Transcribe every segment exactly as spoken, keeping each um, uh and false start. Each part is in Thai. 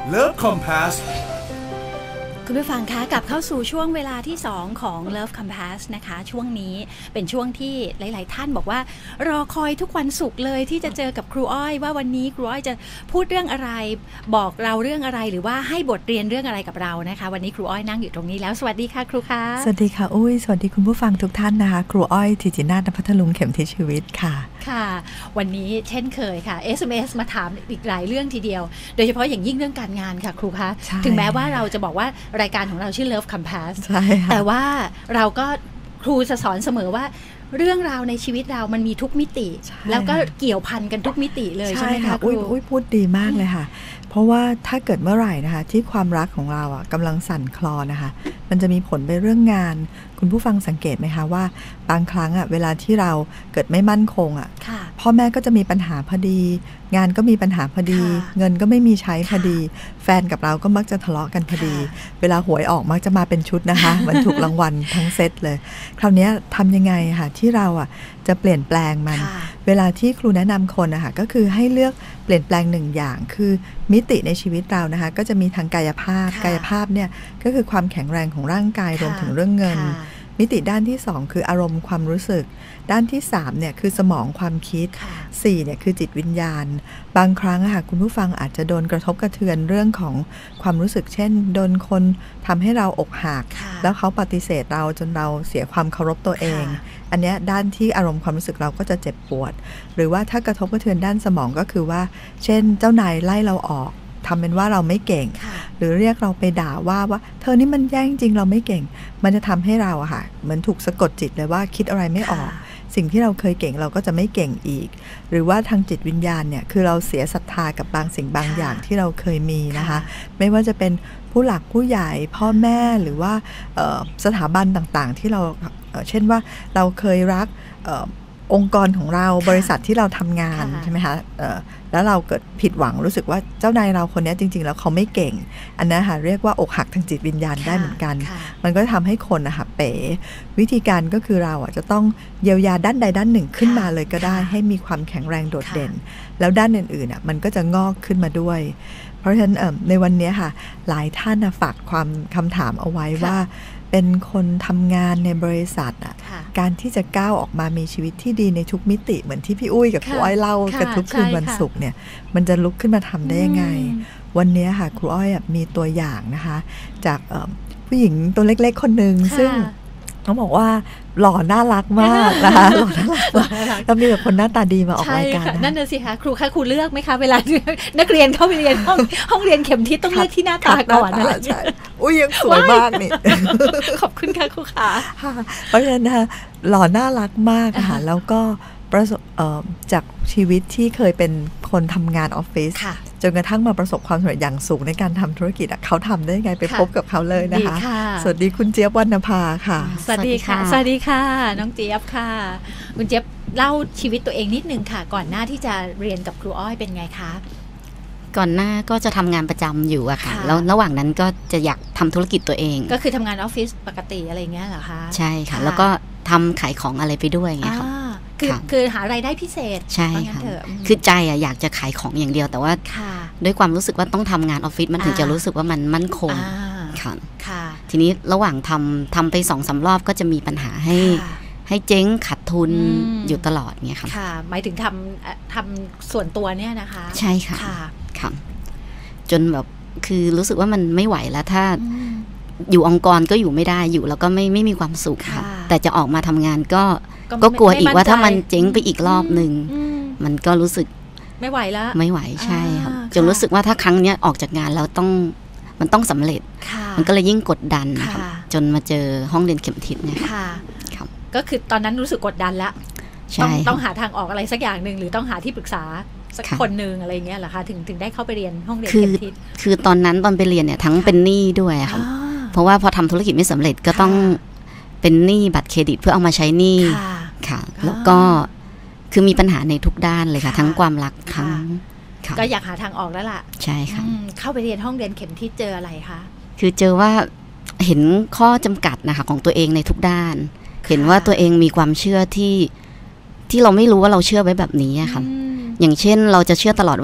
Love Compass คุณผู้ฟังคะกลับเข้าสู่ช่วงเวลาที่สองของ Love Compass นะคะช่วงนี้เป็นช่วงที่หลายๆท่านบอกว่ารอคอยทุกวันศุกร์เลยที่จะเจอกับครูอ้อยว่าวันนี้ครูอ้อยจะพูดเรื่องอะไรบอกเราเรื่องอะไรหรือว่าให้บทเรียนเรื่องอะไรกับเรานะคะวันนี้ครูอ้อยนั่งอยู่ตรงนี้แล้วสวัสดีค่ะครูคะสวัสดีค่ะอุ้ยสวัสดีคุณผู้ฟังทุกท่านนะคะครูอ้อยธิจินาถ ณ พัทลุงเข็มทิศชีวิตค่ะค่ะวันนี้เช่นเคยค่ะ เอส เอ็ม เอส มาถามอีกหลายเรื่องทีเดียวโดยเฉพาะอย่างยิ่งเรื่องการงานค่ะครูคะถึงแม้ว่าเราจะบอกว่ารายการของเราชื่อ Love Compass แต่ว่าเราก็ครูจะสอนเสมอว่าเรื่องราวในชีวิตเรามันมีทุกมิติแล้วก็เกี่ยวพันกันทุกมิติเลยใช่ไหมคะครูอุ้ยพูดดีมากเลยค่ะเพราะว่าถ้าเกิดเมื่อไหร่นะคะที่ความรักของเราอ่ะกำลังสั่นคลอนนะคะมันจะมีผลไปเรื่องงานคุณผู้ฟังสังเกตไหมคะว่าบางครั้งอ่ะเวลาที่เราเกิดไม่มั่นคงอ่ะพ่อแม่ก็จะมีปัญหาพอดีงานก็มีปัญหาพอดีเงินก็ไม่มีใช้พอดีแฟนกับเราก็มักจะทะเลาะกันพอดีเวลาหวยออกมักจะมาเป็นชุดนะคะมันถูกรางวัลทั้งเซตเลยคราวนี้ทำยังไงค่ะที่เราอ่ะจะเปลี่ยนแปลงมันเวลาที่ครูแนะนำคนนะคะก็คือให้เลือกเปลี่ยนแปลงหนึ่งอย่างคือมิติในชีวิตเรานะคะก็จะมีทางกายภาพกายภาพเนี่ยก็คือความแข็งแรงของร่างกายรวมถึงเรื่องเงินมิติด้านที่สองคืออารมณ์ความรู้สึกด้านที่สามเนี่ยคือสมองความคิดสี่เนี่ยคือจิตวิญญาณบางครั้งอะค่ะคุณผู้ฟังอาจจะโดนกระทบกระเทือนเรื่องของความรู้สึกเช่นโดนคนทำให้เราอกหักแล้วเขาปฏิเสธเราจนเราเสียความเคารพตัวเองอันนี้ด้านที่อารมณ์ความรู้สึกเราก็จะเจ็บปวดหรือว่าถ้ากระทบกระเทือนด้านสมองก็คือว่าเช่นเจ้านายไล่เราออกทำเป็นว่าเราไม่เก่งหรือเรียกเราไปด่าว่าว่าเธอนี่มันแย่จริงเราไม่เก่งมันจะทำให้เราอะค่ะเหมือนถูกสะกดจิตเลยว่าคิดอะไรไม่ออกสิ่งที่เราเคยเก่งเราก็จะไม่เก่งอีกหรือว่าทางจิตวิญญาณเนี่ยคือเราเสียศรัทธากับบางสิ่งบางอย่างที่เราเคยมีนะคะไม่ว่าจะเป็นผู้หลักผู้ใหญ่พ่อแม่หรือว่าสถาบันต่างๆที่เราเช่นว่าเราเคยรักองค์กรของเราบริษัทที่เราทำงานใช่ไหมคะแล้วเราเกิดผิดหวังรู้สึกว่าเจ้านายเราคนนี้จริงๆแล้วเขาไม่เก่งอันนั้นค่ะเรียกว่าอกหักทางจิตวิญญาณได้เหมือนกันมันก็ทำให้คนนะคะเป๋วิธีการก็คือเราอ่ะจะต้องเยียวยาด้านใดด้านหนึ่งขึ้นมาเลยก็ได้ให้มีความแข็งแรงโดดเด่นแล้วด้านอื่นๆอ่ะมันก็จะงอกขึ้นมาด้วยเพราะฉะนั้นในวันนี้ค่ะหลายท่านฝากความคำถามเอาไว้ว่าเป็นคนทำงานในบริษัทอ่ะการที่จะก้าวออกมามีชีวิตที่ดีในทุกมิติเหมือนที่พี่อุ้ยกับครูอ้อยเล่ากันทุกคืนวันศุกร์เนี่ยมันจะลุกขึ้นมาทำได้ยังไงวันนี้ค่ะครูอ้อยมีตัวอย่างนะคะจากผู้หญิงตัวเล็กๆคนหนึ่งซึ่งเขาบอกว่าหล่อน่ารักมากนะคะหล่อน่ารักแล้วมีแบบคนหน้าตาดีมาออกรายการนั่นน่ะสิคะครูคะครูเลือกไหมคะเวลานักเรียนเข้าไปเรียนห้องห้องเรียนเข็มทิศต้องเลือกที่หน้าตาก่อนนั่นแหละใช่อุ้ยยังสวยมากนี่ขอบคุณค่ะครูขาเพราะฉะนั้นนะคะหล่อน่ารักมากค่ะแล้วก็ประสบจากชีวิตที่เคยเป็นคนทำงานออฟฟิศจนกระทั่งมาประสบความสำเร็จอย่างสูงในการทำธุรกิจเขาทำได้ไงไปพบกับเขาเลยนะคะสวัสดีคุณเจี๊ยบวรรณภาค่ะสวัสดีค่ะสวัสดีค่ะน้องเจี๊ยบค่ะคุณเจี๊ยบเล่าชีวิตตัวเองนิดนึงค่ะก่อนหน้าที่จะเรียนกับครูอ้อยเป็นไงคะก่อนหน้าก็จะทำงานประจำอยู่อะค่ะแล้วระหว่างนั้นก็จะอยากทำธุรกิจตัวเองก็คือทำงานออฟฟิศปกติอะไรเงี้ยเหรอคะใช่ค่ะแล้วก็ทำขายของอะไรไปด้วยอย่างเงี้ยค่ะคือคือหารายได้พิเศษใช่ค่ะคือใจอะอยากจะขายของอย่างเดียวแต่ว่าด้วยความรู้สึกว่าต้องทำงานออฟฟิศมันถึงจะรู้สึกว่ามันมั่นคงค่ะทีนี้ระหว่างทำทำไปสองสามรอบก็จะมีปัญหาให้ให้เจ๊งขาดทุนอยู่ตลอดเงี้ยค่ะค่ะหมายถึงทำทำส่วนตัวเนี่ยนะคะใช่ค่ะค่ะจนแบบคือรู้สึกว่ามันไม่ไหวแล้วถ้าอยู่องค์กรก็อยู่ไม่ได้อยู่แล้วก็ไม่ไม่มีความสุขค่ะแต่จะออกมาทำงานก็ก็กลัวอีกว่าถ้ามันเจ๊งไปอีกรอบหนึ่งมันก็รู้สึกไม่ไหวแล้วไม่ไหวใช่ครับจนรู้สึกว่าถ้าครั้งนี้ออกจากงานแล้วต้องมันต้องสำเร็จมันก็เลยยิ่งกดดันครับจนมาเจอห้องเรียนเข็มทิศเนี่ยค่ะก็คือตอนนั้นรู้สึกกดดันแล้วต้องต้องหาทางออกอะไรสักอย่างหนึ่งหรือต้องหาที่ปรึกษาสักคนหนึ่งอะไรเงี้ยเหรอคะถึงถึงได้เข้าไปเรียนห้องเรียนเข็มทิศคือตอนนั้นตอนไปเรียนเนี่ยทั้งเป็นหนี้ด้วยค่ะเพราะว่าพอทำธุรกิจไม่สำเร็จก็ต้องเป็นหนี้บัตรเครดิตเพื่อเอามาใช้หนี้ค่ะแล้วก็คือมีปัญหาในทุกด้านเลยค่ะทั้งความรักทั้งก็อยากหาทางออกแล้วล่ะใช่ค่ะเข้าไปเรียนห้องเรียนเข็มทิศเจออะไรคะคือเจอว่าเห็นข้อจำกัดนะคะของตัวเองในทุกด้านเห็นว่าตัวเองมีความเชื่อที่ที่เราไม่รู้ว่าเราเชื่อไว้แบบนี้ค่ะอย่างเช่นเราจะเชื่อตลอดว่า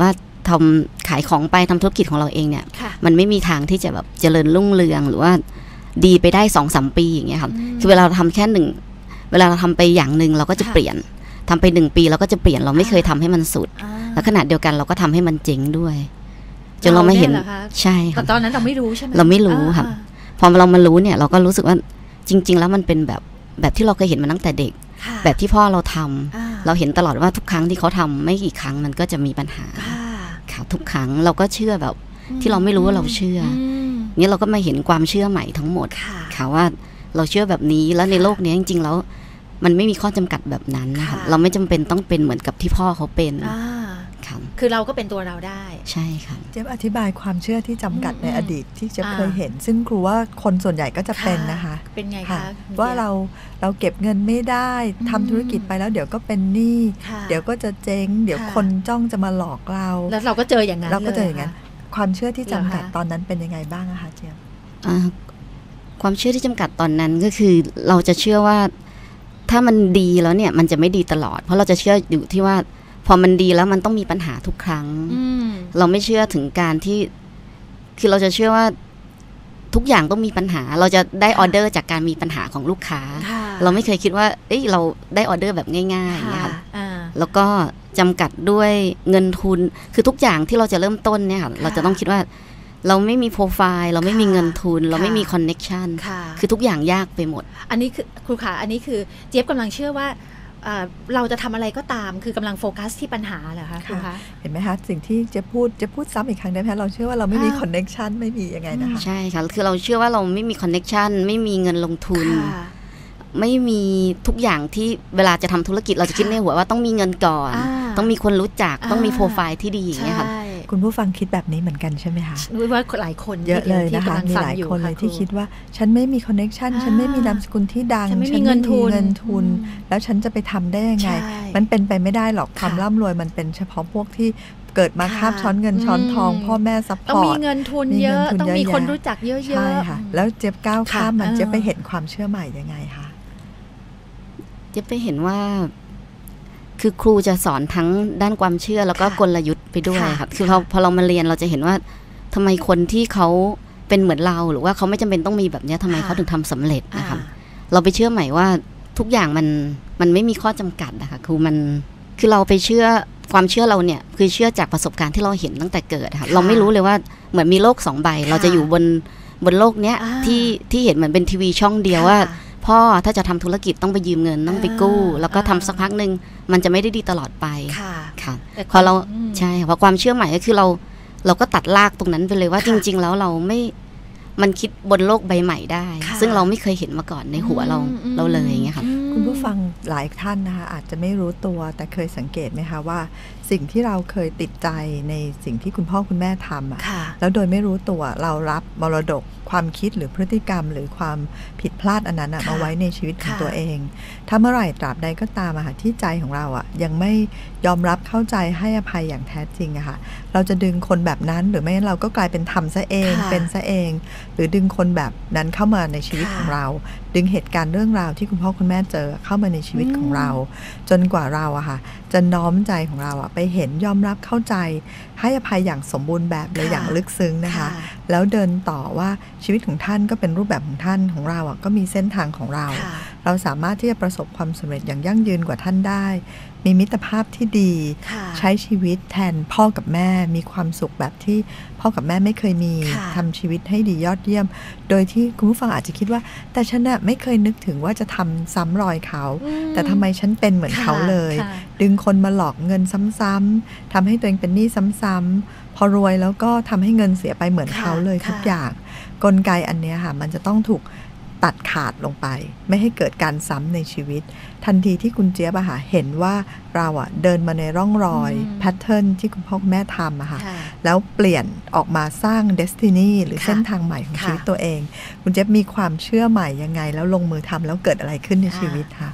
ทำขายของไปทำธุรกิจของเราเองเนี่ยมันไม่มีทางที่จะแบบเจริญรุ่งเรืองหรือว่าดีไปได้สองสามปีอย่างเงี้ยครับคือเวลาเราทำแค่หนึ่งเวลาเราทำไปอย่างหนึ่งเราก็จะเปลี่ยนทำไปหนึ่งปีเราก็จะเปลี่ยนเราไม่เคยทำให้มันสุดแล้วขณะเดียวกันเราก็ทำให้มันเจ๋งด้วยจนเราไม่เห็นใช่ค่ะตอนนั้นเราไม่รู้ใช่ไหมเราไม่รู้ค่ะพอเรามารู้เนี่ยเราก็รู้สึกว่าจริงๆแล้วมันเป็นแบบแบบที่เราเคยเห็นมาตั้งแต่เด็กแบบที่พ่อเราทำเราเห็นตลอดว่าทุกครั้งที่เขาทำไม่กี่ครั้งมันก็จะมีปัญหาค่ะทุกครั้งเราก็เชื่อแบบที่เราไม่รู้ว่าเราเชื่อเนี่ยเราก็มาเห็นความเชื่อใหม่ทั้งหมดค่ะว่าเราเชื่อแบบนี้แล้วในโลกนี้จริงๆแล้วมันไม่มีข้อจำกัดแบบนั้นนะคะเราไม่จำเป็นต้องเป็นเหมือนกับที่พ่อเขาเป็นคือเราก็เป็นตัวเราได้ใช่ค่ะเจ๊อธิบายความเชื่อที่จำกัดในอดีตที่เจ๊เคยเห็นซึ่งครูว่าคนส่วนใหญ่ก็จะเป็นนะคะเป็นไงคะว่าเราเราเก็บเงินไม่ได้ทำธุรกิจไปแล้วเดี๋ยวก็เป็นหนี้เดี๋ยวก็จะเจ๊งเดี๋ยวคนจ้องจะมาหลอกเราแล้วเราก็เจออย่างนั้นเราก็เจออย่างนั้นความเชื่อที่จำกัดตอนนั้นเป็นยังไงบ้างอะคะเจ๊ความเชื่อที่จำกัดตอนนั้นก็คือเราจะเชื่อว่าถ้ามันดีแล้วเนี่ยมันจะไม่ดีตลอดเพราะเราจะเชื่ออยู่ที่ว่าพอมันดีแล้วมันต้องมีปัญหาทุกครั้งเราไม่เชื่อถึงการที่คือเราจะเชื่อว่าทุกอย่างต้องมีปัญหาเราจะได้ออเดอร์จากการมีปัญหาของลูกค้าเราไม่เคยคิดว่าเอ้ยเราได้ออเดอร์แบบง่ายๆอย่างเงี้ยค่ะแล้วก็จำกัดด้วยเงินทุนคือทุกอย่างที่เราจะเริ่มต้นเนี่ยค่ะเราจะต้องคิดว่าเราไม่มีโปรไฟล์เราไม่มีเงินทุนเราไม่มีคอนเน็กชันคือทุกอย่างยากไปหมดอันนี้คือครูขาอันนี้คือเจี๊ยบกำลังเชื่อว่าเราจะทำอะไรก็ตามคือกำลังโฟกัสที่ปัญหาเหรอคะครูคะเห็นไหมคะสิ่งที่จะพูดจะพูดซ้ำอีกครั้งได้ไหมเราเชื่อว่าเราไม่มีคอนเน็กชันไม่มียังไงนะคะใช่ค่ะคือเราเชื่อว่าเราไม่มีคอนเน็กชันไม่มีเงินลงทุนไม่มีทุกอย่างที่เวลาจะทำธุรกิจเราจะคิดในหัวว่าต้องมีเงินก่อนต้องมีคนรู้จักต้องมีโปรไฟล์ที่ดีอย่างเงี้ยค่ะคุณผู้ฟังคิดแบบนี้เหมือนกันใช่ไหมคะว่าหลายคนเยอะเลยนะคะมีหลายคนเลยที่คิดว่าฉันไม่มีคอนเน็กชันฉันไม่มีนามสกุลที่ดังฉันไม่มีเงินทุนเงินทุนแล้วฉันจะไปทำได้ยังไงมันเป็นไปไม่ได้หรอกความร่ำรวยมันเป็นเฉพาะพวกที่เกิดมาคาบช้อนเงินช้อนทองพ่อแม่ซัพพอร์ตต้องมีเงินทุนเยอะต้องมีคนรู้จักเยอะๆใช่ค่ะแล้วเจี๊ยบก้าวข้ามมันเจี๊ยบไปเห็นความเชื่อใหม่ยังไงคะเจี๊ยบไปเห็นว่าคือครูจะสอนทั้งด้านความเชื่อแล้วก็กลยุทธ์ไปด้วยค่ะคือพอพอเรามาเรียนเราจะเห็นว่าทำไมคนที่เขาเป็นเหมือนเราหรือว่าเขาไม่จำเป็นต้องมีแบบนี้ทำไมเขาถึงทำสำเร็จนะคะเราไปเชื่อใหม่ว่าทุกอย่างมันมันไม่มีข้อจำกัดนะคะครูมันคือเราไปเชื่อความเชื่อเราเนี่ยคือเชื่อจากประสบการณ์ที่เราเห็นตั้งแต่เกิดค่ะเราไม่รู้เลยว่าเหมือนมีโลกสองใบเราจะอยู่บนบนโลกเนี้ยที่ที่เห็นเหมือนเป็นทีวีช่องเดียวว่าพ่อถ้าจะทำธุรกิจต้องไปยืมเงินต้องไปกู้แล้วก็ทำสักพักหนึ่งมันจะไม่ได้ดีตลอดไปค่ะพอเราใช่พอความเชื่อใหม่ก็คือเราเราก็ตัดรากตรงนั้นไปเลยว่าจริงๆแล้วเราไม่มันคิดบนโลกใบใหม่ได้ซึ่งเราไม่เคยเห็นมาก่อนในหัวเราเราเลยอย่างเงี้ยค่ะคุณผู้ฟังหลายท่านนะคะอาจจะไม่รู้ตัวแต่เคยสังเกตไหมคะว่าสิ่งที่เราเคยติดใจในสิ่งที่คุณพ่อคุณแม่ทำอ่ะแล้วโดยไม่รู้ตัวเรารับมรดกความคิดหรือพฤติกรรมหรือความผิดพลาดอันนั้นมาไว้ในชีวิตของตัวเองถ้าเมื่อไหร่ตราบใดก็ตามอะค่ะที่ใจของเราอ่ะยังไม่ยอมรับเข้าใจให้อภัยอย่างแท้จริงอะค่ะเราจะดึงคนแบบนั้นหรือไม่เราก็กลายเป็นทำซะเองเป็นซะเองหรือดึงคนแบบนั้นเข้ามาในชีวิตของเราดึงเหตุการณ์เรื่องราวที่คุณพ่อคุณแม่เจอเข้ามาในชีวิตของเราจนกว่าเราอะค่ะจะน้อมใจของเราอะไปเห็นยอมรับเข้าใจให้อภัยอย่างสมบูรณ์แบบและอย่างลึกซึ้งนะคะแล้วเดินต่อว่าชีวิตของท่านก็เป็นรูปแบบของท่านของเราอะก็มีเส้นทางของเราเราสามารถที่จะประสบความสำเร็จอย่างยั่งยืนกว่าท่านได้มีมิตรภาพที่ดีใช้ชีวิตแทนพ่อกับแม่มีความสุขแบบที่พ่อกับแม่ไม่เคยมีทำชีวิตให้ดียอดเยี่ยมโดยที่คุณผู้ฟังอาจจะคิดว่าแต่ฉันน่ะไม่เคยนึกถึงว่าจะทำซ้ำรอยเขาแต่ทำไมฉันเป็นเหมือนเขาเลยดึงคนมาหลอกเงินซ้ำๆทำให้ตัวเองเป็นหนี้ซ้ำๆพอรวยแล้วก็ทำให้เงินเสียไปเหมือนเขาเลยทุกอย่างกลไกอันนี้ค่ะมันจะต้องถูกตัดขาดลงไปไม่ให้เกิดการซ้ำในชีวิตทันทีที่คุณเจี๊ยบอะค่ะเห็นว่าเราอะเดินมาในร่องรอยแพทเทิร์นที่คุณพ่อคุณแม่ทำอะค่ะแล้วเปลี่ยนออกมาสร้างเดสตินีหรือเส้นทางใหม่ของชีวิตตัวเองคุณเจี๊ยบมีความเชื่อใหม่ยังไงแล้วลงมือทำแล้วเกิดอะไรขึ้นในชีวิตค่ะ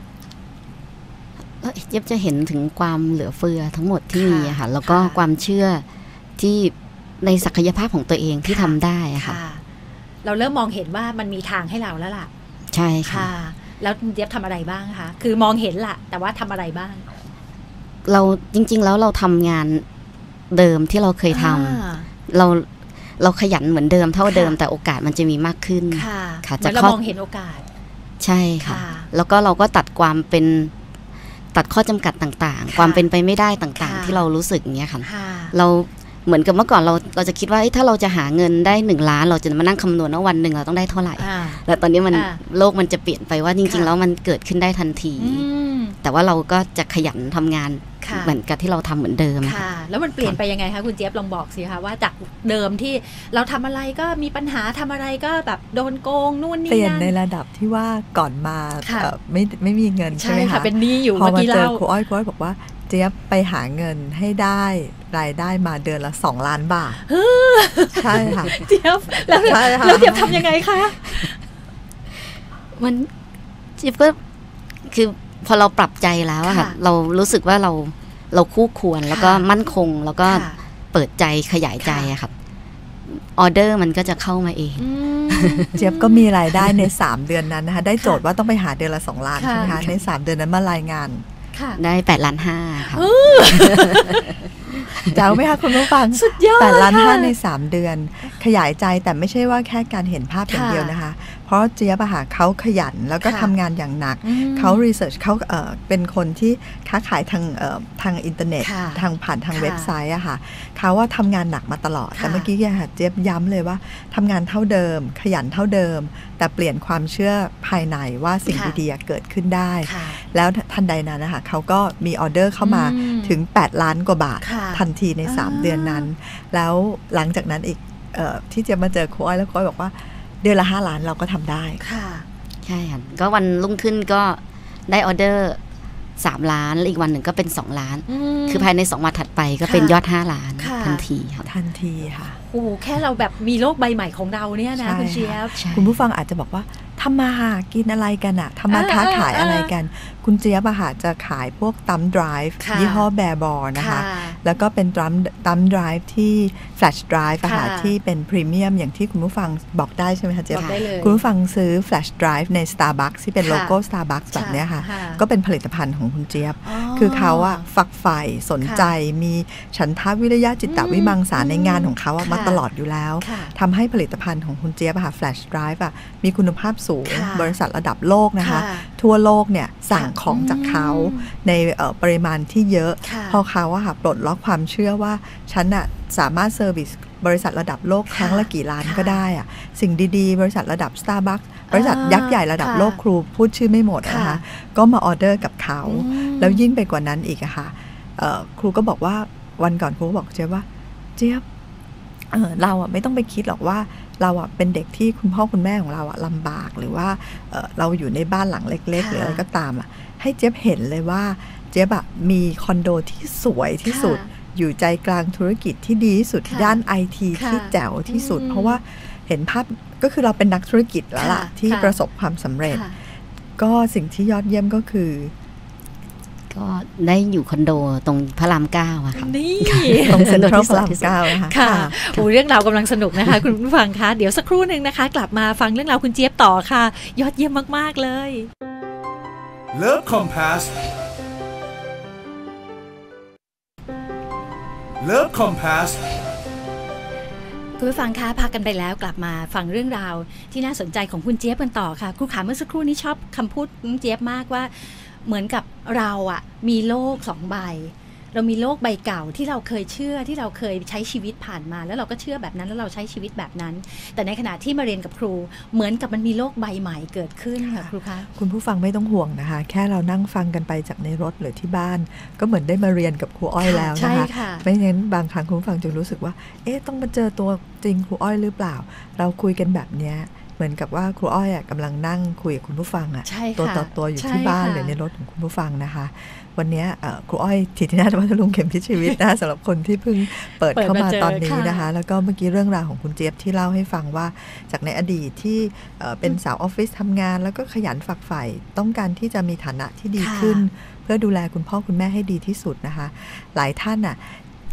เจี๊ยบจะเห็นถึงความเหลือเฟือทั้งหมดที่มีอะค่ะแล้วก็ความเชื่อที่ในศักยภาพของตัวเองที่ทำได้อะค่ะเราเริ่มมองเห็นว่ามันมีทางให้เราแล้วล่ะใช่ค่ะแล้วเจี๊ยบทำอะไรบ้างคะคือมองเห็นล่ะแต่ว่าทำอะไรบ้างเราจริงๆแล้วเราทำงานเดิมที่เราเคยทำเราเราขยันเหมือนเดิมเท่าเดิมแต่โอกาสมันจะมีมากขึ้นค่ะจะเรามองเห็นโอกาสใช่ค่ะแล้วก็เราก็ตัดความเป็นตัดข้อจำกัดต่างๆความเป็นไปไม่ได้ต่างๆที่เรารู้สึกอย่างเงี้ยค่ะเราเหมือนกับเมื่อก่อนเราเราจะคิดว่าถ้าเราจะหาเงินได้หนึ่งล้านเราจะมานั่งคำนวณว่าวันหนึ่งเราต้องได้เท่าไหร่แล้วตอนนี้มันโลกมันจะเปลี่ยนไปว่าจริงๆแล้วมันเกิดขึ้นได้ทันทีแต่ว่าเราก็จะขยันทำงานเหมือนกับที่เราทำเหมือนเดิมค่ะแล้วมันเปลี่ยนไปยังไงคะคุณเจี๊ยบลองบอกสิคะว่าจากเดิมที่เราทำอะไรก็มีปัญหาทำอะไรก็แบบโดนโกงนู่นนี่นั่นเปลี่ยนในระดับที่ว่าก่อนมาไม่ไม่มีเงินใช่ไหมคะเป็นหนี้อยู่พอมาเจอครูอ้อยครูอ้อยบอกว่าเจี๊ยบไปหาเงินให้ได้รายได้มาเดือนละสองล้านบาทใช่ค่ะเจี๊ยบแล้วแล้วเจี๊ยบทำยังไงคะมันเจี๊ยบก็คือพอเราปรับใจแล้วอะค่ะเรารู้สึกว่าเราเราคู่ควรแล้วก็มั่นคงแล้วก็เปิดใจขยายใจอะค่ะออเดอร์มันก็จะเข้ามาเองเจี๊ยบก็มีรายได้ในสามเดือนนั้นนะคะได้โจทย์ว่าต้องไปหาเดือนละสองล้านใช่ไหมคะในสามเดือนนั้นมารายงานได้แปดล้านห้าค่ะเจ้าไหมคะคุณผู้ฟังสุดยอดแปดล้านห้าในสามเดือนขยายใจแต่ไม่ใช่ว่าแค่การเห็นภาพอย่างเดียวนะคะเพราะเจี๊ยบหาเขาขยันแล้วก็ทำงานอย่างหนักเขารีเสิร์ชเขาเอ่อเป็นคนที่ค้าขายทางเอ่อทางอินเทอร์เน็ตทางผ่านทางเว็บไซต์อะค่ะเขาว่าทำงานหนักมาตลอดแต่เมื่อกี้ค่ะเจี๊ยบย้ำเลยว่าทำงานเท่าเดิมขยันเท่าเดิมแต่เปลี่ยนความเชื่อภายในว่าสิ่งดีๆเกิดขึ้นได้แล้วทันใดนั้นนะคะเขาก็มีออเดอร์เข้ามาถึงแปดล้านกว่าบาททันทีในสามเดือนนั้นแล้วหลังจากนั้นอีกเอ่อที่เจี๊ยบมาเจอครูอ้อยแล้วครูอ้อยบอกว่าเดือนละห้าล้านเราก็ทำได้ค่ะใช่ค่ะก็วันรุ่งขึ้นก็ได้ออเดอร์สามล้านแล้วอีกวันหนึ่งก็เป็นสองล้านคือภายในสองวันถัดไปก็เป็นยอดห้าล้านทันทีค่ะทันทีค่ะโอ้แค่เราแบบมีโลกใบใหม่ของเราเนี่ยนะคุณเจี๊ยบคุณผู้ฟังอาจจะบอกว่าทำมาหากินอะไรกันอะทำมาค้าขายอะไรกันคุณเจี๊ยบอะค่ะจะขายพวกตัมไดรฟ์ยี่ห้อแบร์บอร์นะคะแล้วก็เป็นตัมตัมไดรฟ์ที่แฟลชไดรฟ์อะค่ะที่เป็นพรีเมียมอย่างที่คุณผู้ฟังบอกได้ใช่ไหมคะเจี๊ยบคุณผู้ฟังซื้อแฟลชไดรฟ์ใน Starbucks ที่เป็นโลโก้ Starbucks แบบนี้ค่ะก็เป็นผลิตภัณฑ์ของคุณเจี๊ยบคือเขาอะฝักใฝ่สนใจมีฉันทะวิริยะจิตตวิมังสาในงานของเขาอะมาตลอดอยู่แล้วทำให้ผลิตภัณฑ์ของคุณเจี๊ยบอะค่ะแฟลชไดรฟ์อะมีคุณภาพสูงบริษัทระดับโลกนะคะทั่วโลกเนี่ยสั่งของจากเขาในปริมาณที่เยอะพอเขาอะค่ะปลดล็อกความเชื่อว่าฉันอะสามารถเซอร์วิสบริษัทระดับโลกครั้งละกี่ล้านก็ได้อะสิ่งดีๆบริษัทระดับ Starbucks บริษัทยักษ์ใหญ่ระดับโลกครูพูดชื่อไม่หมดนะคะก็มาออเดอร์กับเขาแล้วยิ่งไปกว่านั้นอีกอะค่ะครูก็บอกว่าวันก่อนครูก็บอกเจี๊ยบว่าเจี๊ยบเออเราอ่ะไม่ต้องไปคิดหรอกว่าเราอ่ะเป็นเด็กที่คุณพ่อคุณแม่ของเราอ่ะลำบากหรือว่า เออเราอยู่ในบ้านหลังเล็กๆหรืออะไรก็ตามอ่ะให้เจี๊ยบเห็นเลยว่าเจี๊ยบอ่ะมีคอนโดที่สวยที่สุดอยู่ใจกลางธุรกิจที่ดีที่สุดย่านไอทีที่แจ๋วที่สุดเพราะว่าเห็นภาพก็คือเราเป็นนักธุรกิจแล้วล่ะที่ประสบความสำเร็จก็สิ่งที่ยอดเยี่ยมก็คือก็ได้อยู่คอนโดตรงพระรามเก้าอะค่ะนี่ตรงเซ็นทรัลพระรามเก้านะคะค่ะโอ้เรื่องราวกำลังสนุกนะคะคุณผู้ฟังคะเดี๋ยวสักครู่หนึ่งนะคะกลับมาฟังเรื่องราวคุณเจี๊ยบต่อค่ะยอดเยี่ยมมากๆเลย Love Compass Love Compass คุณผู้ฟังคะพักกันไปแล้วกลับมาฟังเรื่องราวที่น่าสนใจของคุณเจี๊ยบกันต่อค่ะครูขาเมื่อสักครู่นี้ชอบคำพูดคุณเจี๊ยบมากว่าเหมือนกับเราอะมีโลกสองใบเรามีโลกใบเก่าที่เราเคยเชื่อที่เราเคยใช้ชีวิตผ่านมาแล้วเราก็เชื่อแบบนั้นแล้วเราใช้ชีวิตแบบนั้นแต่ในขณะที่มาเรียนกับครูเหมือนกับมันมีโลกใบใหม่เกิดขึ้นค่ะครูคะคุณผู้ฟังไม่ต้องห่วงนะคะแค่เรานั่งฟังกันไปจากในรถหรือที่บ้านก็เหมือนได้มาเรียนกับครูอ้อยแล้วนะคะไม่งั้นบางครั้งคุณผู้ฟังจะรู้สึกว่าเอ๊ะต้องมาเจอตัวจริงครูอ้อยหรือเปล่าเราคุยกันแบบเนี้ยเหมือนกับว่าครูอ้อยอ่ะกำลังนั่งคุยกับคุณผู้ฟังอ่ะตัวต่อตัวอยู่ที่บ้านหรือในรถของคุณผู้ฟังนะคะวันนี้ครูอ้อยทิตินาถวัฒน์ลุงเข็มทิศชีวิตนะสำหรับคนที่เพิ่งเปิดเข้ามาตอนนี้นะคะแล้วก็เมื่อกี้เรื่องราวของคุณเจี๊ยบที่เล่าให้ฟังว่าจากในอดีตที่เป็นสาวออฟฟิศทำงานแล้วก็ขยันฝักใฝ่ต้องการที่จะมีฐานะที่ดีขึ้นเพื่อดูแลคุณพ่อคุณแม่ให้ดีที่สุดนะคะหลายท่านอ่ะ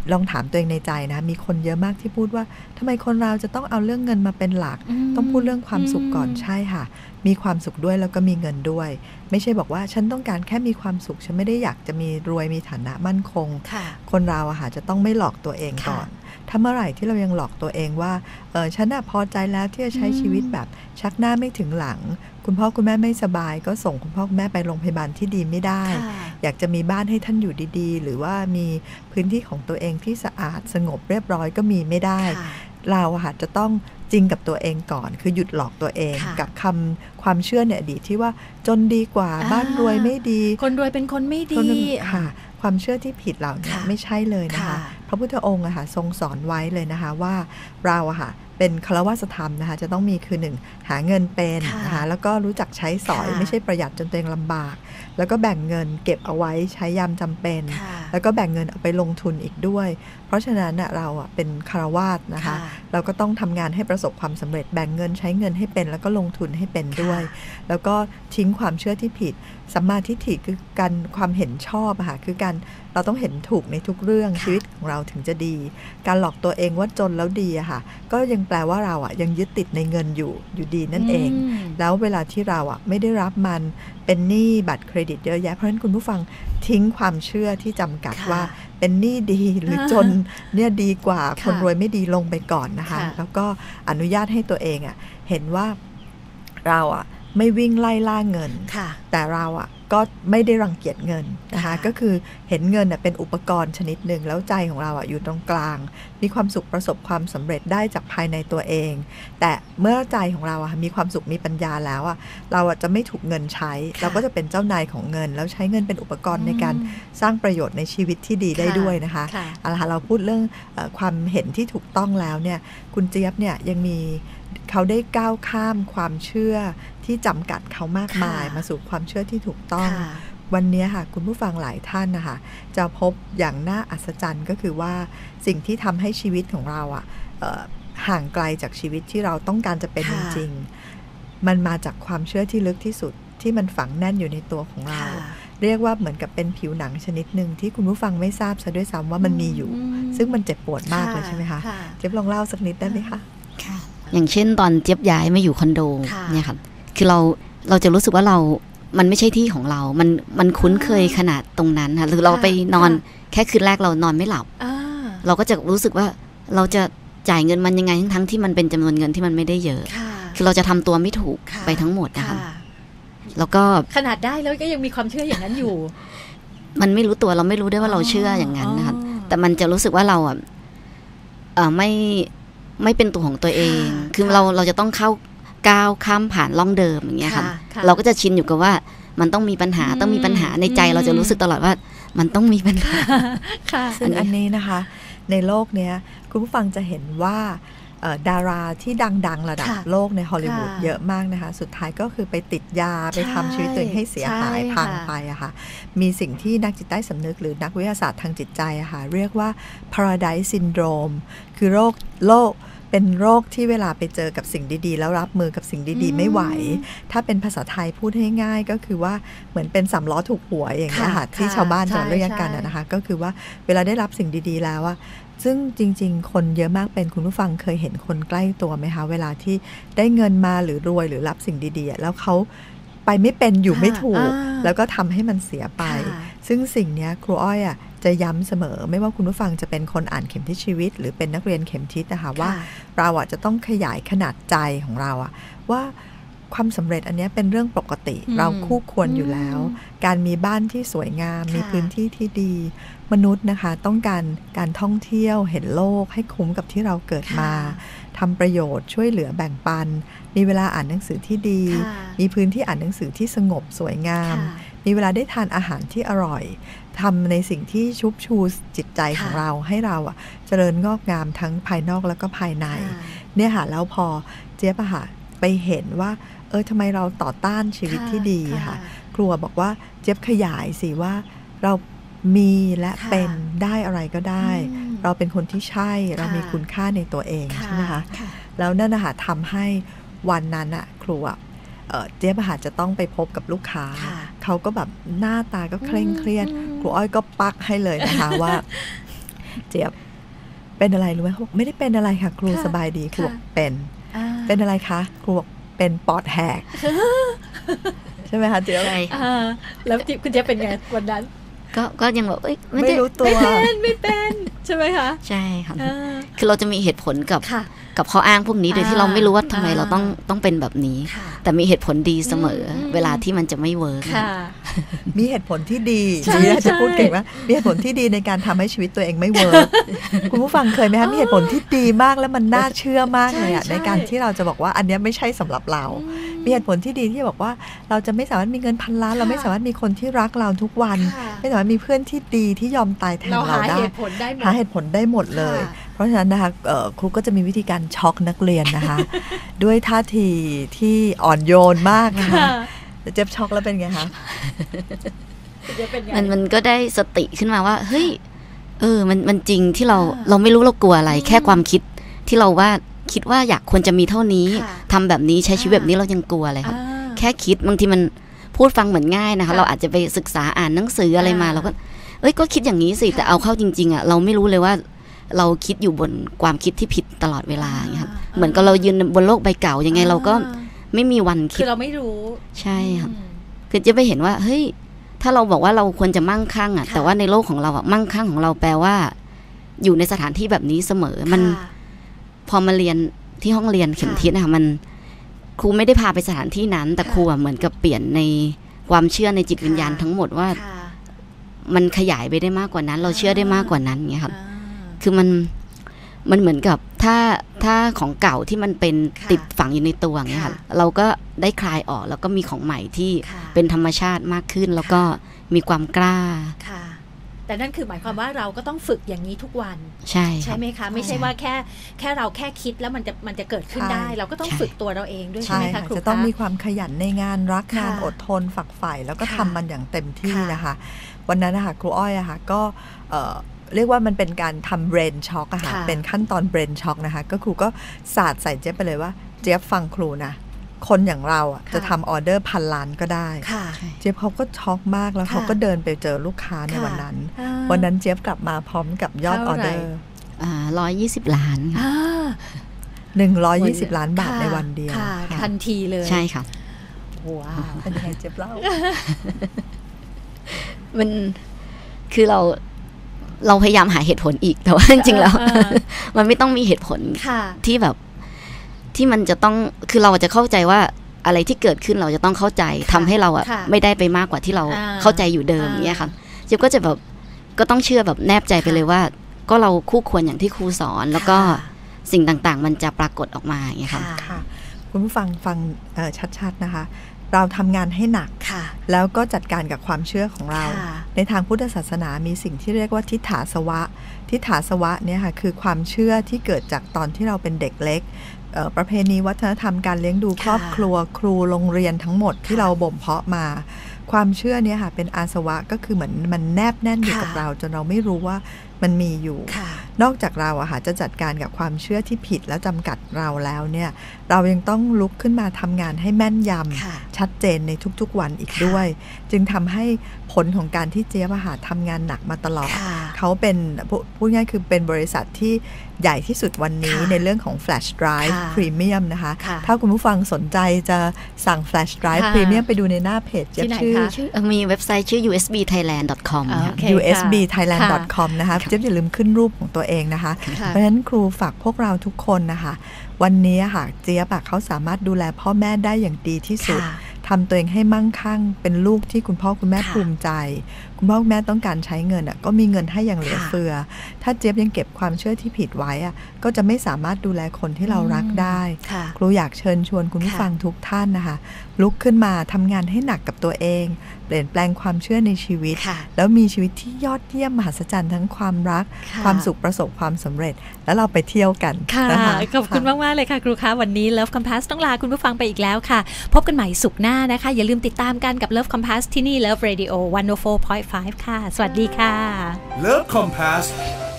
ลองถามตัวเองในใจนะมีคนเยอะมากที่พูดว่าทำไมคนเราจะต้องเอาเรื่องเงินมาเป็นหลักต้องพูดเรื่องความสุขก่อนใช่ค่ะมีความสุขด้วยแล้วก็มีเงินด้วยไม่ใช่บอกว่าฉันต้องการแค่มีความสุขฉันไม่ได้อยากจะมีรวยมีฐานะมั่นคงคนเราอะค่ะจะต้องไม่หลอกตัวเองก่อนถ้าเมื่อไหร่ที่เรายังหลอกตัวเองว่าเออฉันน่ะพอใจแล้วที่จะใช้ชีวิตแบบชักหน้าไม่ถึงหลังคุณพ่อคุณแม่ไม่สบายก็ส่งคุณพ่อคุณแม่ไปโรงพยาบาลที่ดีไม่ได้อยากจะมีบ้านให้ท่านอยู่ดีๆหรือว่ามีพื้นที่ของตัวเองที่สะอาดสงบเรียบร้อยก็มีไม่ได้เราอะจะต้องจริงกับตัวเองก่อนคือหยุดหลอกตัวเองกับคำความเชื่อในอดีตที่ว่าจนดีกว่าบ้านรวยไม่ดีคนรวยเป็นคนไม่ดีค่ะความเชื่อที่ผิดเหล่านี้ไม่ใช่เลยนะคะพระพุทธองค์อะค่ะทรงสอนไว้เลยนะคะว่าเราอะค่ะเป็นฆราวาสธรรมนะคะจะต้องมีคือหนึ่งหาเงินเป็นนะคะแล้วก็รู้จักใช้สอยไม่ใช่ประหยัดจนตัวเองลำบากแล้วก็แบ่งเงินเก็บเอาไว้ใช้ยามจำเป็นแล้วก็แบ่งเงินเอาไปลงทุนอีกด้วยเพราะฉะนั้นเราอะเป็นฆราวาสนะคะเราก็ต้องทำงานให้ประสบความสำเร็จแบ่งเงินใช้เงินให้เป็นแล้วก็ลงทุนให้เป็นด้วยแล้วก็ทิ้งความเชื่อที่ผิดสัมมาทิฏฐิคือการความเห็นชอบอะค่ะคือการเราต้องเห็นถูกในทุกเรื่องชีวิตของเราถึงจะดีการหลอกตัวเองว่าจนแล้วดีอะค่ะก็ยังแปลว่าเราอะยังยึดติดในเงินอยู่อยู่ดีนั่นเองแล้วเวลาที่เราอะไม่ได้รับมันเป็นหนี้บัตรเครดิตเยอะแยะเพราะฉะนั้นคุณผู้ฟังทิ้งความเชื่อที่จำกัดว่าเป็นหนี้ดีหรือจนเนี่ยดีกว่าคนรวยไม่ดีลงไปก่อนนะคะแล้วก็อนุญาตให้ตัวเองอะเห็นว่าเราอะไม่วิ่งไล่ล่าเงินแต่เราอะก็ไม่ได้รังเกียจเงินนะคะก็คือเห็นเงินเป็นอุปกรณ์ชนิดหนึ่งแล้วใจของเราอะอยู่ตรงกลางมีความสุขประสบความสำเร็จได้จากภายในตัวเองแต่เมื่อใจของเราอะมีความสุขมีปัญญาแล้วอะเราอะจะไม่ถูกเงินใช้เราก็จะเป็นเจ้านายของเงินแล้วใช้เงินเป็นอุปกรณ์ในการสร้างประโยชน์ในชีวิตที่ดีได้ด้วยนะคะเอาละค่ะเราพูดเรื่องความเห็นที่ถูกต้องแล้วเนี่ยคุณเจี๊ยบเนี่ยยังมีเขาได้ก้าวข้ามความเชื่อที่จำกัดเขามากมายมาสู่ความเชื่อที่ถูกต้องวันนี้ค่ะคุณผู้ฟังหลายท่านนะคะจะพบอย่างน่าอัศจรรย์ก็คือว่าสิ่งที่ทำให้ชีวิตของเราอ่ะห่างไกลจากชีวิตที่เราต้องการจะเป็นจริงๆมันมาจากความเชื่อที่ลึกที่สุดที่มันฝังแน่นอยู่ในตัวของเราเรียกว่าเหมือนกับเป็นผิวหนังชนิดหนึ่งที่คุณผู้ฟังไม่ทราบซะด้วยซ้ำว่ามันมีอยู่ซึ่งมันเจ็บปวดมากเลยใช่ไหมคะเจี๊ยบลองเล่าสักนิดได้ไหมคะอย่างเช่นตอนเจี๊ยบย้ายมาอยู่คอนโดเนี่ยค่ะคือเราเราจะรู้สึกว่าเรามันไม่ใช่ที่ของเรามันมันคุ้นเคยขนาดตรงนั้นค่ะหรือเราไปนอนแค่คืนแรกเรานอนไม่หลับเราก็จะรู้สึกว่าเราจะจ่ายเงินมันยังไงทั้งที่มันเป็นจำนวนเงินที่มันไม่ได้เยอะคือเราจะทำตัวไม่ถูกไปทั้งหมดนะคะแล้วก็ขนาดได้แล้วก็ยังมีความเชื่ออย่างนั้นอยู่มันไม่รู้ตัวเราไม่รู้ได้ว่าเราเชื่ออย่างนั้นนะคะแต่มันจะรู้สึกว่าเราอ่ะไม่ไม่เป็นตัวของตัวเองคือเราเราจะต้องเข้าก้าวข้ามผ่านล่องเดิมอย่างเงี้ยค่ะเราก็จะชินอยู่กับว่ามันต้องมีปัญหาต้องมีปัญหาในใจเราจะรู้สึกตลอดว่ามันต้องมีปัญหาซึ่งอันนี้นะคะในโลกเนี้ยคุณผู้ฟังจะเห็นว่าดาราที่ดังๆระดับโลกในฮอลลีวูดเยอะมากนะคะสุดท้ายก็คือไปติดยาไปทำชีวิตตัวเองให้เสียหายพังไปอะค่ะมีสิ่งที่นักจิตใต้สำนึกหรือนักวิทยาศาสตร์ทางจิตใจอะค่ะเรียกว่า Paradise Syndrome คือโรคโรคเป็นโรคที่เวลาไปเจอกับสิ่งดีๆแล้วรับมือกับสิ่งดีๆไม่ไหวถ้าเป็นภาษาไทยพูดให้ง่ายก็คือว่าเหมือนเป็นสามล้อถูกหัวอย่างเงี้ยค่ะที่ชาวบ้านจะเรียกกันนะคะก็คือว่าเวลาได้รับสิ่งดีๆแล้วอะซึ่งจริงๆคนเยอะมากเป็นคุณผู้ฟังเคยเห็นคนใกล้ตัวไหมคะเวลาที่ได้เงินมาหรือรวยหรือรับสิ่งดีๆแล้วเขาไปไม่เป็นอยู่ไม่ถูกแล้วก็ทำให้มันเสียไปซึ่งสิ่งนี้ครูอ้อยอ่ะจะย้ำเสมอไม่ว่าคุณผู้ฟังจะเป็นคนอ่านเข็มทิศชีวิตหรือเป็นนักเรียนเข็มทิศนะคะว่าเราอ่ะจะต้องขยายขนาดใจของเราอ่ะว่าความสำเร็จอันนี้เป็นเรื่องปกติเราคู่ควรอยู่แล้วการมีบ้านที่สวยงามมีพื้นที่ที่ดีมนุษย์นะคะต้องการการท่องเที่ยวเห็นโลกให้คุ้มกับที่เราเกิดมาทำประโยชน์ช่วยเหลือแบ่งปันมีเวลาอ่านหนังสือที่ดีมีพื้นที่อ่านหนังสือที่สงบสวยงามมีเวลาได้ทานอาหารที่อร่อยทำในสิ่งที่ชุบชูจิตใจของเราให้เราอ่ะเจริญงอกงามทั้งภายนอกแล้วก็ภายในเนี่ยค่ะแล้วพอเจี๊ยบอะค่ะไปเห็นว่าเออทำไมเราต่อต้านชีวิตที่ดีค่ะครูบอกว่าเจี๊ยบขยายสิว่าเรามีและเป็นได้อะไรก็ได้เราเป็นคนที่ใช่เรามีคุณค่าในตัวเองใช่ไหมคะแล้วนั่นนะคะทำให้วันนั้นอะครูอะเจ๊บหาจะต้องไปพบกับลูกค้าเขาก็แบบหน้าตาก็เคร่งเครียดครูอ้อยก็ปักให้เลยนะคะว่าเจี๊ยบเป็นอะไรรู้ไหมเขาบอกไม่ได้เป็นอะไรค่ะครูสบายดีครูบอกเป็นเป็นอะไรคะครูบอกเป็นปอดแหกใช่ไหมคะเจี๊ยบใช่แล้วคุณเจี๊ยบเป็นไงวันนั้นก็ก็ยังแบบไม่รู้ตัวไม่เป็นไม่เป็นใช่ไหมคะใช่ค่ะคือเราจะมีเหตุผลกับกับข้ออ้างพวกนี้โดยที่เราไม่รู้ว่าทำไมเราต้องต้องเป็นแบบนี้แต่มีเหตุผลดีเสมอเวลาที่มันจะไม่เวิร์กมีเหตุผลที่ดีนี่จะพูดเก่งว่ามีเหตุผลที่ดีในการทำให้ชีวิตตัวเองไม่เวิร์กคุณผู้ฟังเคยไหมคะมีเหตุผลที่ดีมากแล้วมันน่าเชื่อมากเลยอ่ะในการที่เราจะบอกว่าอันนี้ไม่ใช่สำหรับเรามีเหตุผลที่ดีที่บอกว่าเราจะไม่สามารถมีเงินพันล้านเราไม่สามารถมีคนที่รักเราทุกวันไม่สามารถมีเพื่อนที่ดีที่ยอมตายแทนเราได้หาเหตุผลได้หมดเลยเพราะฉะนั้นนะคะครูก็จะมีวิธีการช็อกนักเรียนนะคะด้วยท่าทีที่อ่อนโยนมากค่ะเจ็บช็อกแล้วเป็นไงคะมันมันก็ได้สติขึ้นมาว่าเฮ้ยเออมันมันจริงที่เราเราไม่รู้เรากลัวอะไรแค่ความคิดที่เราว่าคิดว่าอยากควรจะมีเท่านี้ทำแบบนี้ใช้ชีวิตแบบนี้เรายังกลัวเลยครับแค่คิดบางทีมันพูดฟังเหมือนง่ายนะคะเราอาจจะไปศึกษาอ่านหนังสืออะไรมาเราก็เอ้ยก็คิดอย่างนี้สิแต่เอาเข้าจริงๆอ่ะเราไม่รู้เลยว่าเราคิดอยู่บนความคิดที่ผิดตลอดเวลาอย่างเงี้ยครับเหมือนกับเรายืนบนโลกใบเก่ายังไงเราก็ไม่มีวันคิดคือเราไม่รู้ใช่ครับคือจะไปเห็นว่าเฮ้ยถ้าเราบอกว่าเราควรจะมั่งคั่งอ่ะแต่ว่าในโลกของเราอ่ะมั่งคั่งของเราแปลว่าอยู่ในสถานที่แบบนี้เสมอมันพอมาเรียนที่ห้องเรียนเข็มทิศนะคะมันครูไม่ได้พาไปสถานที่นั้นแต่ครูเหมือนกับเปลี่ยนในความเชื่อในจิตวิญญาณทั้งหมดว่ามันขยายไปได้มากกว่านั้นเราเชื่อได้มากกว่านั้นเงี้ยครับคือมันมันเหมือนกับถ้าถ้าของเก่าที่มันเป็นติดฝังอยู่ในตัวเงี้ยค่ะเราก็ได้คลายออกแล้วก็มีของใหม่ที่เป็นธรรมชาติมากขึ้นแล้วก็มีความกล้าแต่นั่นคือหมายความว่าเราก็ต้องฝึกอย่างนี้ทุกวันใช่ใช่ไหมคะไม่ใช่ว่าแค่แค่เราแค่คิดแล้วมันจะมันจะเกิดขึ้นได้เราก็ต้องฝึกตัวเราเองด้วยใช่ไหมคะครูจะต้องมีความขยันในงานรักงานอดทนฝักใฝ่แล้วก็ทำมันอย่างเต็มที่นะคะวันนั้นนะคะครูอ้อยอะค่ะก็เรียกว่ามันเป็นการทำ brain shock อะค่ะเป็นขั้นตอน brain shock นะคะก็ครูก็สาดใส่เจี๊ยบไปเลยว่าเจี๊ยบฟังครูนะคนอย่างเราอ่ะจะทำออเดอร์พันล้านก็ได้เจี๊ยบเขาก็ช็อกมากแล้วเขาก็เดินไปเจอลูกค้าในวันนั้นวันนั้นเจี๊ยบกลับมาพร้อมกับยอดออเดอร์ร้อยยี่สิบล้านหนึ่งร้อยยี่สิบล้านบาทในวันเดียวทันทีเลยใช่ค่ะว้าวเป็นยังไงเจี๊ยบเล่ามันคือเราเราพยายามหาเหตุผลอีกแต่ว่าจริงๆแล้วมันไม่ต้องมีเหตุผลที่แบบที่มันจะต้องคือเราจะเข้าใจว่าอะไรที่เกิดขึ้นเราจะต้องเข้าใจทำให้เราอ่ะไม่ได้ไปมากกว่าที่เราเข้าใจอยู่เดิมเนี้ยค่ะเจี๊ยบก็จะแบบก็ต้องเชื่อแบบแนบใจไปเลยว่าก็เราคู่ควรอย่างที่ครูสอนแล้วก็สิ่งต่างๆมันจะปรากฏออกมาอย่างเงี้ยค่ะคุณผู้ฟังฟังชัดๆนะคะเราทำงานให้หนักแล้วก็จัดการกับความเชื่อของเราในทางพุทธศาสนามีสิ่งที่เรียกว่าทิฏฐาสวะทิฏฐาสวะเนี่ยค่ะคือความเชื่อที่เกิดจากตอนที่เราเป็นเด็กเล็กประเพณีวัฒนธรรมการเลี้ยงดูครอบครัวครูโรงเรียนทั้งหมดที่เราบ่มเพาะมาความเชื่อเนี่ยค่ะเป็นอาสวะก็คือเหมือนมันแนบแน่นอยู่กับเราจนเราไม่รู้ว่ามันมีอยู่นอกจากเราอะค่ะจะจัดการกับความเชื่อที่ผิดแล้วจำกัดเราแล้วเนี่ยเรายังต้องลุกขึ้นมาทำงานให้แม่นยำชัดเจนในทุกๆวันอีกด้วยจึงทำให้ผลของการที่เจี๊ยบอะค่ะทำงานหนักมาตลอดเขาเป็นพูดง่ายคือเป็นบริษัทที่ใหญ่ที่สุดวันนี้ในเรื่องของ Flash Drive Premium นะคะถ้าคุณผู้ฟังสนใจจะสั่ง Flash Drive Premium ไปดูในหน้าเพจเจี๊ยบชื่อมีเว็บไซต์ชื่อ ยู เอส บี ไทยแลนด์ ดอท คอมยู เอส บี ไทยแลนด์ ดอท คอม นะคะเจี๊ยบอย่าลืมขึ้นรูปของตัวเองนะคะเพราะฉะนั้นครูฝากพวกเราทุกคนนะคะวันนี้ค่ะเจี๊ยบเขาสามารถดูแลพ่อแม่ได้อย่างดีที่สุดทำตัวเองให้มั่งคั่งเป็นลูกที่คุณพ่อคุณแม่ภูมิใจคุณพ่อคุณแม่ต้องการใช้เงินอ่ะก็มีเงินให้อย่างเหลือเฟือถ้าเจี๊ยบยังเก็บความเชื่อที่ผิดไว้อ่ะก็จะไม่สามารถดูแลคนที่เรารักได้ครูอยากเชิญชวนคุณผู้ฟังทุกท่านนะคะลุกขึ้นมาทำงานให้หนักกับตัวเองเปลี่ยนแปลงความเชื่อในชีวิตแล้วมีชีวิตที่ยอดเยี่ยมมหัศจรรย์ทั้งความรักความสุขประสบความสำเร็จแล้วเราไปเที่ยวกันค่ะขอบคุณมากๆเลยค่ะครูคะวันนี้ Love Compass ต้องลาคุณผู้ฟังไปอีกแล้วค่ะพบกันใหม่ศุกร์หน้านะคะอย่าลืมติดตามกันกับ Love Compass ที่นี่ Love Radio หนึ่งศูนย์สี่จุดห้า ค่ะสวัสดีค่ะ Love Compass